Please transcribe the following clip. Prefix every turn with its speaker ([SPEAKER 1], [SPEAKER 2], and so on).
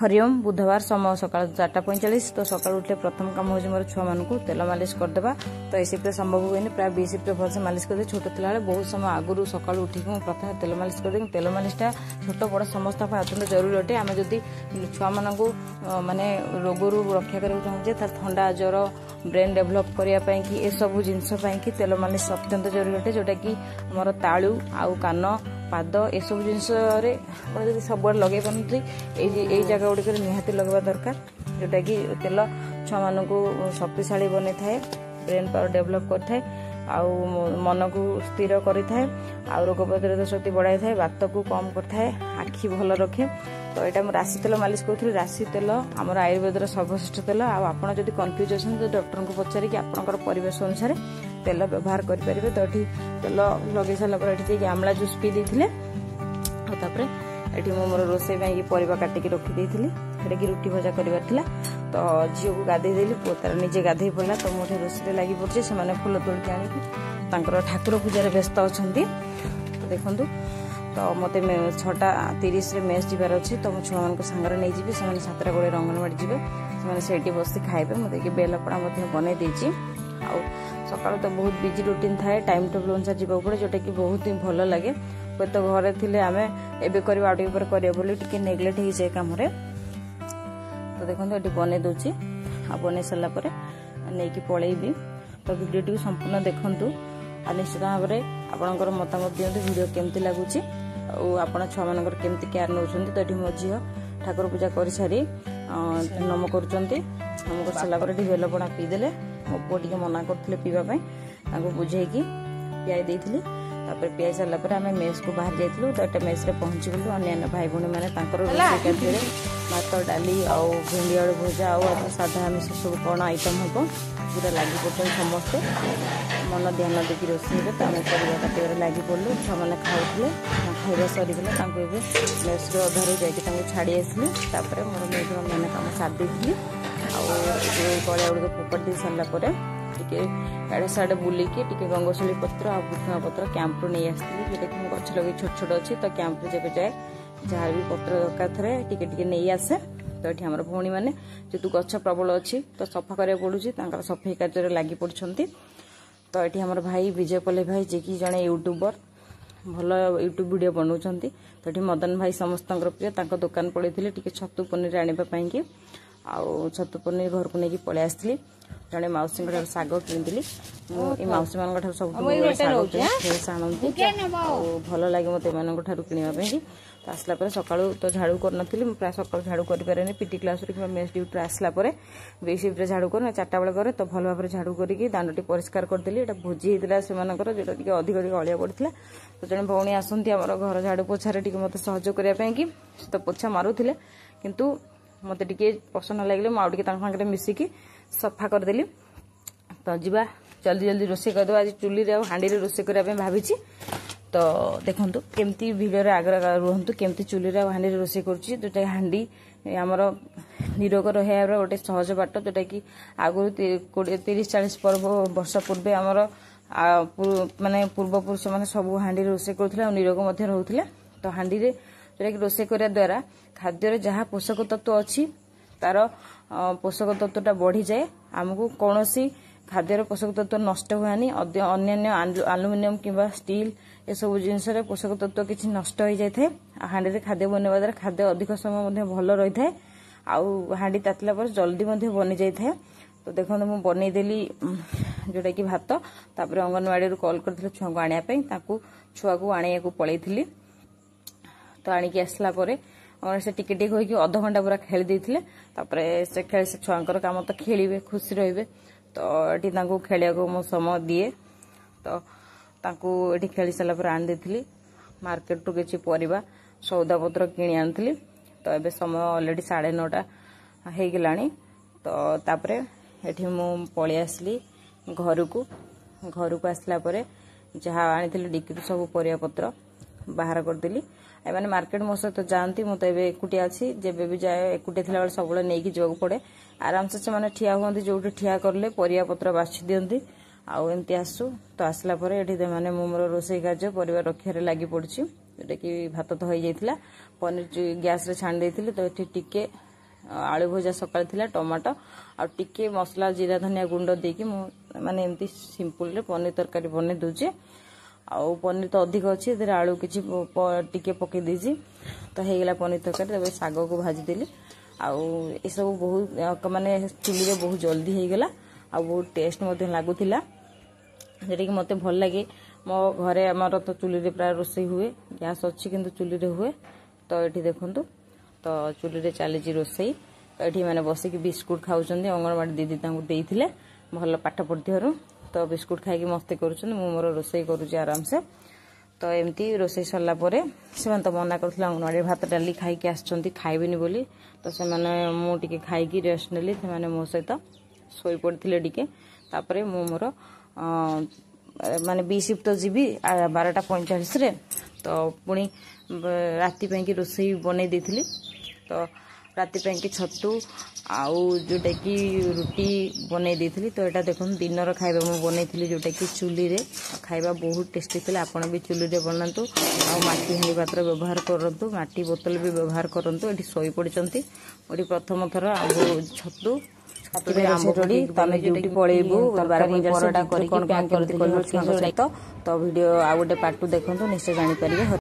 [SPEAKER 1] हरिओम बुधवार समय सकाल 4:45 तो सकाल उठे प्रथम काम हो मोर छुआ मान तेल मालिश करदेवा तो ए शिफ्ट संभव हुए प्राय बी शिफ्ट भलसे मालिश करदे छोट थिला बहुत समय आगु सकाल उठिक प्रथम तेल मालिश करदे तेल मालिशटा छोट बड़ समस्त अत्यंत जरूरी अटे आम जदि छुआ मान माने रोगरू रक्षा करने चाहूजे थंडा ज्वर ब्रेन डेभलप करने कि ए सब जिनस कि तेल मालिश अत्यंत जरूरी अटे जोटा कि आमर तालु आउ कान पाद ए सब जिनस सब लगे पारती यही जगह गुड़िक निहाती लगवा दरकार जोटा कि तेल छुआ मान शक्तिशाली बन थाए ब्रेन पावर डेभलप करए मन को स्थिर करें रोग प्रतिरोधक शक्ति बढ़ाई थाए बात को कम करए आखि भल रखे तो यहाँ राशि तेल मालिश करी राशि तेल आम आयुर्वेदर सर्वश्रेष्ठ तेल आपड़ जब कन्फ्यूज अच्छा तो डॉक्टर को पचारिक आपंकर परिवेश अनुसार तेल व्यवहार करेंगे तो ये तेल लगे सारापर आमला जूस पी देते ये मोर रोसे परिवा काटिकी रखी सेटा कि रुटी भजा करार तो झील को गाधे देली पु तार निजे गाधे पड़ा तो मुझे रोसे लगी पड़े से फुल तोड़िक आनिक ठाकुर पूजार व्यस्त अच्छा तो देखूँ तो मत 6:30 मेस जीवार अच्छे तो मो छुआ मान सांगे नहीं जी से 7टा कोड़े अंगनवाड़ी जी से बस खाइबे मत बेलपड़ा बनई देती आ सका तो बहुत बिजी रुटीन थाए टाइम टेबल अनुसार जावा पड़े जोटा कि बहुत ही भल लगे हे तो घरे थे आम एवं नेग्लेक्ट हो जाए कम तो देखो ये बन दूची आ बन सारापर नहीं पलैबी तो भिडियो संपूर्ण देखूँ आ निश्चित भाव में आपंकर मतामत दिंतु भिडियो केमती लगुच आप छुआ मान केमती केयर नौ तो ये मो झील ठाकुर पूजा कर सारी नम कर नम कर सारापर बेलपणा पीदेले मो पुओ टे मना करते पीवाई बुझेकी पियाई देती पियाई सारापर आम मेस को बाहर जाइलु तो ये मेस पहुंचीगलु अन्य भाई भौणी मैंने रोषे भात डाली आउ भेंडी आलू भजा आउ साधा आमिष सब कौन आइटम हम पूरा लगी पड़ते समस्ते मन ध्यान देकी रोषे तो आम परिवा काटार लगी पड़ू छुआ मैंने खाऊे खाଇବା सरीगला मेस अधारू जाकि छाड़ी आसली मोर मेड मैंने कम सारी गलिया गुड़िक फोपाड़ी दे सारापर एड़े साढ़े बुलिकी गंगोशली पत्र आ पुदीना पत्र कैंप नहीं आसती जोटा कि गछ लगे छोट छोट अच्छी तो कैंप जब जाए जहाँ भी पत्र दरकार थे टे नहीं आसे तो ये आम भौणी मैंने जेतु गछ प्रबल अच्छी तो सफा करा पड़ू सफाई कार्य लगी पड़ते तो ये आम भाई विजय पल्ले भाई जी कि जड़े यूट्यूबर भल यूट्यूब वीडियो बनाऊँ तो ये मदन भाई समस्त प्रिय दुकान पड़े थे छतु पनीर आने कि आउ छतु पनीर घर को लेकिन पलि आसती जड़े मौसी शाग कि मौसी मान सब फ्रेश आणती भल लगे मत कि तो आसला सका तो झाड़ू करनी प्राय सका झाड़ू करें पीटी क्लास मेस ड्यूटी आसला बी शिफ्ट झाड़ू कर 4टा बेले करे तो भल भाव झाड़ू करके दांडी परिष्कार करदेली ये भोजी होता से जोटा कि अधिक अलिया पड़ता तो जड़े भौणी आसती आम घर झाड़ू पोछार मत सहयोग करने कि तो पोछा मारूले किंतु मत टे पसंद लगे मुझे मिसिकी सफा करदेली तो जीवा जल्दी जल्दी रोषे करदे आज चुली हाँडी रोषे करने भावी तो देखूँ केमती भिडियो आगे रुहतु केमती चुली हाँडी रोषे करोटा हाँडी आमर निरोग रहा गोटे सहज बाट जोटा कि आगु 30-40 वर्ष पूर्वे आमर माने पूर्वपुरुष मैंने सब हाँडी रोषे करुले निरोग रोते तो हाँडी जोटा कि रोषे करने द्वारा खाद्य जहाँ पोषक तत्व अच्छी तार पोषक तत्वटा बढ़ी जाए आमको कौन खाद्यर पोषक तत्व नष्ट हुआनी अन्य आलुमिनियम किंवा स्टील ये सब जिनस पोषक तत्व किसी नष्ट हो जाए हाँडी खाद्य बनवा द्वारा खाद्य अधिक समय भल रही है आउ हाँडी तातिला पर जल्दी बनी जाए तो देखो मुझे बनईदेली जोटा कि भात तापर अंगनवाड़ी कॉल करते छुआ को आने छुआ को आने को पलई तो आणिकी आसला से टिके टिके होइकी अध घंटा पूरा खेली देते से खेल से छुआंकर काम तो खेलिए खुशी रे तो ये खेलिया को मो समय दिए तो ये खेली सारापर आनी देती मार्केट टू किसी परिवा सौदा पत्र किणी आनी तो ये समय अलरेडी 9:30 हो गलानी तो तापरे ये मु पलि आसली घर को आसला जहाँ आनी डिक्री सब परिवापत्र बाहर करदेली मैंने मार्केट मो सहित जाती मुझे तो एकुटिया अच्छी जब भी जाए एकुटिया थी सब नहीं जावाक पड़े आराम से ठिया हुआ जो ठिया कले परिवापत्र बाछि दिखती आमती आसू तो आसला ये मैंने मोर रोषे कार्य परिवार रक्षा लगी पड़ी जोटा कि भात तो हो जाता पनीर गैस रे छाणी देती तो ये टिके आलू भजा सकाळ थिला टमाटो आ टिके मसला जीरा धनिया गुंड देकी मु माने एमती सिंपल रे पनीर तरकारी बने दूचे आ पनीर तो अधिक अच्छी आलू किसी टिके पकई दीजिए तो होगला पनीर तरकारी शाग को भाजी देली आउ सब बहुत माने चुली रे बहुत जल्दी होगला आ बहुत टेस्ट लगुला जेटा कि मत भल लगे मो घरे आमर तो चुली रे प्राय रोषे हुए गैस अच्छी किंतु चुली रे हुए तो ये देखु तो चुली रे चली रोषे तो ये मैंने बसिक बिस्कुट खाऊँ अंगनवाड़ी दीदी देते भल पाठ पढ़ु तो बिस्कुट खाई मस्ती कर मोर रोषे करुँच आराम से तो एमती रोषे सरला से तो मना कर अंगनवाड़ी भात डाली खाई खाइबेनि बोली तो से मुझे खाई रेस्ट नेली से मो सहित शोई पड़ते टिके तापर मु मोर माने बी शिफ्ट तो जीवी 12:45 रे तो पुणी राति कि रोषे बन देती तो राति कि छतु आउ जोटा कि रुटी बन देती तो यहाँ देखो दिन खाଇବା मुझे बनई जोटा कि चुली रे खाଇବା बहुत टेस्टी थी आपण भी चुली रे बनातु आटी हांडी पात्र व्यवहार करूँ माटी बोतल भी व्यवहार करूँ ये शोई पड़ती प्रथम थर छतु ड्यूटी पलैबू तो वीडियो आउ गोटे पार्ट देखो निश्चय जानीपर।